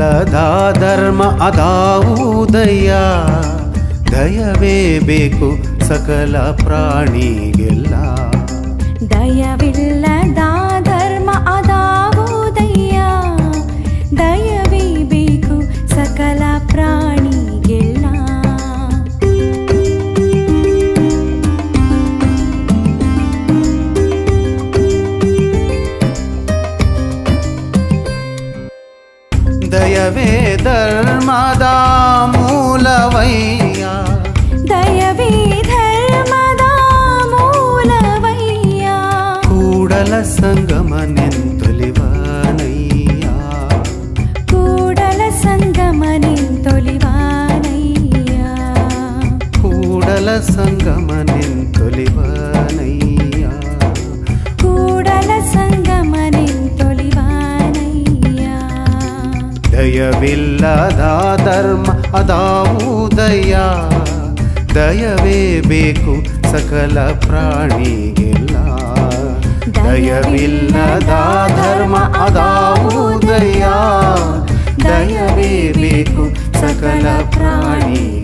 ದಯವಿಲ್ಲದ ಧರ್ಮ ಅದಾವುದಯ್ಯ ದಯವೇ ಬೇಕು ಸಕಲ ಪ್ರಾಣಿಗೆಲ್ಲ ದಯವಿಲ್ಲದ ಧರ್ಮ ಅದಾವುದಯ್ಯ ದಯವೇ ಬೇಕು ಸಕಲ ಪ್ರಾಣಿಗೆಲ್ಲ ದಯವೇ ಧರ್ಮದ ಮೂಲವಯ್ಯ ದಯವೇ ಧರ್ಮದ ಮೂಲವಯ್ಯ ಕೂಡಲ ಸಂಗಮನೆಂತೊಲಿವನಯ್ಯ ಕೂಡಲ ಸಂಗಮನೆಂತೊಲಿವನಯ್ಯ ಕೂಡಲ ಸಂಗಮನೆಂತೊಲಿವನಯ್ಯ ಕೂಡಲ ಸಂಗಮನೆಂತೊಲಿವನಯ್ಯ ದಯವಿಲ್ಲದ ಧರ್ಮ ಅದಾವುದಯ್ಯ ದಯವೇ ಬೇಕು ಸಕಲ ಪ್ರಾಣಿಗೆಲ್ಲ ದಯವಿಲ್ಲದ ಧರ್ಮ ಅದಾವುದಯ್ಯ ದಯವೇ ಬೇಕು ಸಕಲ ಪ್ರಾಣಿ